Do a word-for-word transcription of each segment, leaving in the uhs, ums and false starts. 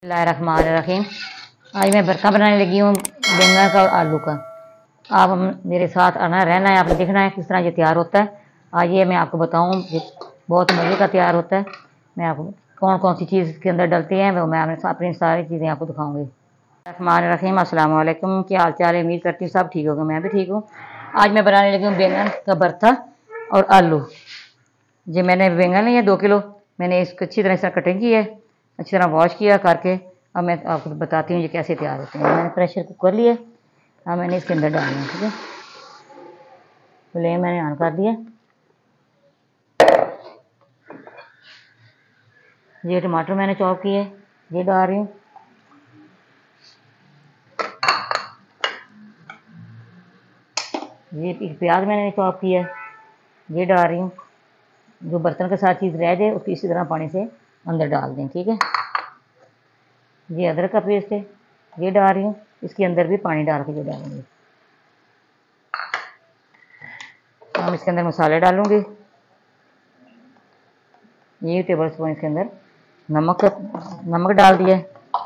बिस्मिल्लाहिर्रहमानिर्रहीम। आज मैं भरता बनाने लगी हूँ बैंगन का और आलू का। आप हम मेरे साथ आना रहना है, आपने देखना है किस तरह ये तैयार होता है। आइए मैं आपको बताऊँ, ये बहुत मज़े का तैयार होता है। मैं आपको कौन कौन सी चीज़ इसके अंदर डलती हैं वो मैं अपनी सारी चीज़ें आपको दिखाऊँगी। रहमानिर्रहीम, अस्सलाम वालेकुम। क्या हाल चाल है? उम्मीद करती हूँ सब ठीक होगा, मैं भी ठीक हूँ। आज मैं बनाने लगी हूँ बैंगन का भरता और आलू। जी मैंने बैंगन लिया दो किलो, मैंने इसको अच्छी तरह से कटिंग की है, अच्छी तरह वॉश किया करके। अब मैं आपको बताती हूँ ये कैसे तैयार होते हैं। मैंने प्रेशर कुकर लिया, अब मैंने इसके अंदर डालना है, ठीक है। फ्लेम मैंने ऑन कर दिया। ये टमाटर मैंने चॉप किए, ये डाल रही हूँ। ये प्याज मैंने चॉप किया, ये डाल रही हूँ। जो बर्तन के साथ चीज़ रह जाए उसको इसी तरह पानी से अंदर डाल दें, ठीक है। ये अदरक का पेस्ट है, ये डाल रही हूँ। इसके अंदर भी पानी डाल के ये डालूंगी। हम इसके अंदर मसाले डालूंगी। ये टेबल स्पून इसके अंदर नमक नमक डाल दिया।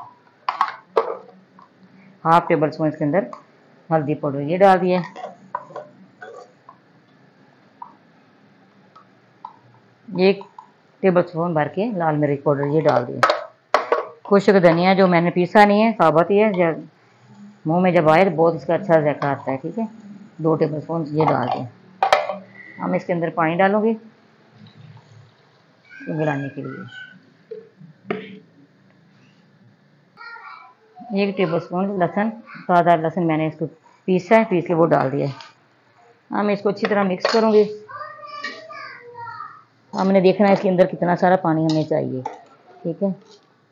हाफ टेबल स्पून इसके अंदर हल्दी पाउडर ये डाल दिया। एक टेबल स्पून भर के लाल मिर्च पाउडर ये डाल दिया। खुश्क धनिया जो मैंने पीसा नहीं है, साबुत ही है, जब मुंह में जब आए तो बहुत इसका अच्छा जायका आता है, ठीक है। दो टेबल स्पून ये डाल दिया। हम इसके अंदर पानी डालूंगी मिलाने के लिए। एक टेबल स्पून लहसुन, ताज़ा लहसुन मैंने इसको पीसा है, पीस के वो डाल दिया है। हम इसको अच्छी तरह मिक्स करूंगी। हमने देखना है इसके अंदर कितना सारा पानी हमें चाहिए, ठीक है।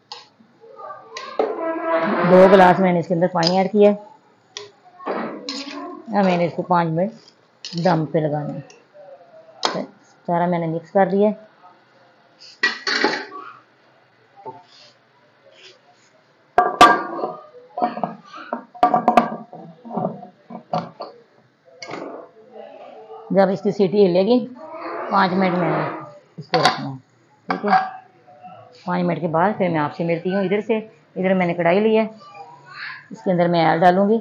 दो गिलास मैंने इसके अंदर पानी ऐड किया है। अब मैंने इसको पाँच मिनट दम पे लगाना है। सारा मैंने मिक्स कर दिया। जब इसकी सीटी हिलेगी पाँच मिनट मैंने इसको रखना है, ठीक है। पाँच मिनट के बाद फिर मैं आपसे मिलती हूँ। इधर से इधर मैंने कढ़ाई ली है, इसके अंदर मैं आयल डालूंगी।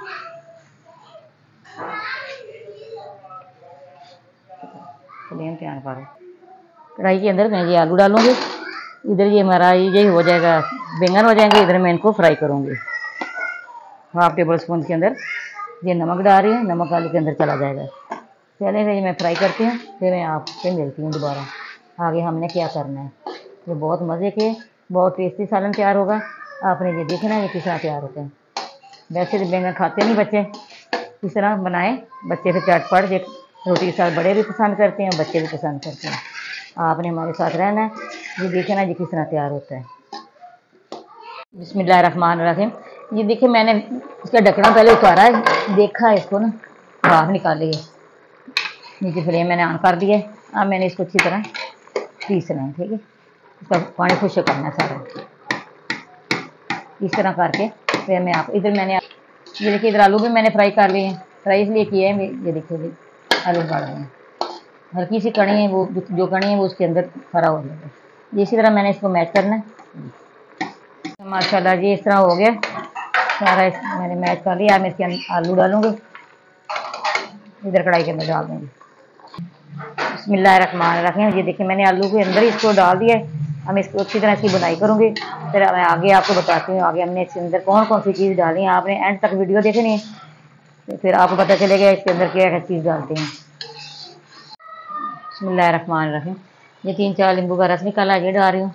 फ्लेम पे ऑन करो। कढ़ाई के अंदर मैं ये आलू डालूंगी। इधर ये हमारा ये हो जाएगा, बैंगन हो जाएंगे। इधर मैं इनको फ्राई करूंगी। हाफ टेबल स्पून के अंदर ये नमक डाल रही है, नमक आलू के अंदर चला जाएगा। पहले ये मैं फ्राई करती हूँ, फिर मैं आपसे मिलती हूँ दोबारा। आगे हमने क्या करना है। ये बहुत मज़े के बहुत टेस्टी सालन तैयार होगा। आपने ये देखना है ये किस तरह तैयार होते हैं। वैसे तो बैंगन खाते नहीं बच्चे, इस तरह बनाएं बच्चे से चटपट। ये रोटी के साथ बड़े भी पसंद करते हैं, बच्चे भी पसंद करते हैं। आपने हमारे साथ रहना है, ये देखना ये किस तरह तैयार होता है। बिस्मिल्लाहिर्रहमानिर्रहीम। ये देखिए मैंने इसका ढकना पहले उतारा है, देखा है इसको ना बाहर निकाली है। नीचे फ्लेम मैंने ऑन कर दिया है। अब मैंने इसको अच्छी तरह पीसना है, ठीक है। इसका पानी खुश करना है सारा, इस तरह करके। फिर मैं आप इधर मैंने ये देखिए इधर आलू भी मैंने फ्राई कर लिए हैं। फ्राई इसलिए किए हैं, ये देखिए आलू डाल रहे हैं। हल्की सी कड़ी है, वो जो कड़ी है वो उसके अंदर खड़ा हो जाएगा। इसी तरह मैंने इसको मैच करना है। माशाल्लाह जी इस तरह हो गया सारा, मैंने मैच कर लिया। अब मैं इसके अंदर आलू डालूंगी, इधर कढ़ाई के अंदर डाल दूँगी। बिस्मिल्लाहिर्रहमानिर्रहीम। ये देखिए मैंने आलू के अंदर इसको डाल दिया है। हम इसको अच्छी तरह इसकी बुनाई करूँगी, फिर मैं आगे आपको बताती हूँ आगे हमने इसके अंदर कौन कौन सी चीज़ डाली है। आपने एंड तक वीडियो देखनी है, तो फिर आपको पता चलेगा इसके अंदर क्या क्या चीज़ डालते हैं। बिस्मिल्लाहिर्रहमानिर्रहीम। ये तीन चार नींबू का रस निकाला, ये डाल रही हूँ।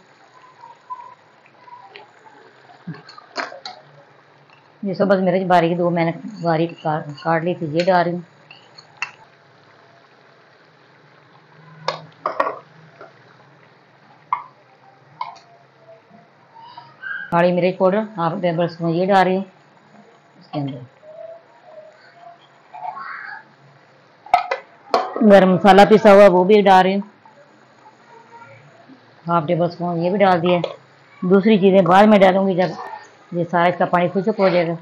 ये सब्ज़ मिर्च बारीक दो मैंने बारीक काट ली थी, ये डाल रही हूँ। काली मिर्च पाउडर हाफ टेबल स्पून ये डाल रही हूँ इसके अंदर। गरम मसाला पिसा हुआ वो भी डाल रही हूँ, हाफ टेबल स्पून ये भी डाल दिया। दूसरी चीज़ें बाद में डालूंगी जब ये सारा इसका पानी खुश्क हो जाएगा।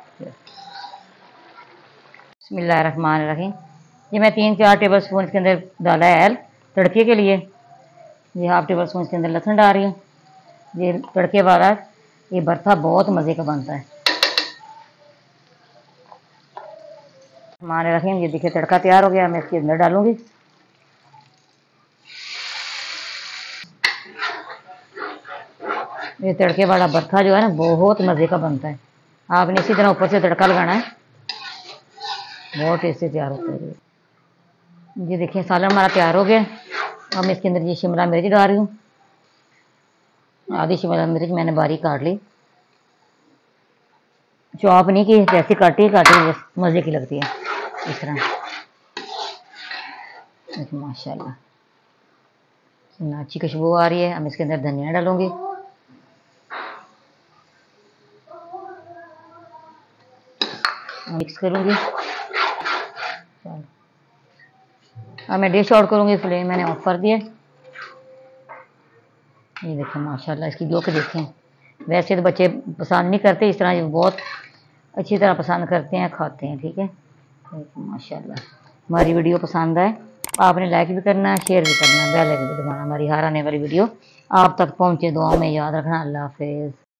बिस्मिल्लाहिर्रहमानिर्रहीम। ये मैं तीन चार टेबल स्पून इसके अंदर डाला है ऑयल तड़के के लिए। ये हाफ टेबल स्पून इसके अंदर लहसुन डाल रही हूँ। ये तड़के वाला ये भरता बहुत मज़े का बनता है। हमारे रखेंगे, ये देखिए तड़का तैयार हो गया, मैं इसके अंदर डालूंगी। ये तड़के वाला भरता जो है ना बहुत मज़े का बनता है। आपने इसी तरह ऊपर से तड़का लगाना है, बहुत टेस्टी तैयार होता है। ये देखिए सालन हमारा तैयार हो गया। अब मैं इसके अंदर ये शिमला मिर्च डाल रही हूँ। आधी शिमला मिर्च मैंने बारीक काट ली, चॉप नहीं की, जैसी काटी काटी मज़े की लगती है इस तरह। माशाल्लाह इतना अच्छी खुशबू आ रही है। अब इसके अंदर धनिया डालूंगी। मिक्स करूंगी। अब मैं डिश आउट करूंगी, फ्लेम मैंने ऑफ कर दिया। ये देखें माशाल्लाह इसकी लोग देखें। वैसे तो बच्चे पसंद नहीं करते, इस तरह बहुत अच्छी तरह पसंद करते हैं, खाते हैं। ठीक है माशाल्लाह। हमारी वीडियो पसंद आए आपने लाइक भी करना है, शेयर भी करना है, बेल आइकन भी दबाना। हमारी हर आने वाली वीडियो आप तक पहुँचे। दुआ में याद रखना। अल्लाह हाफिज़।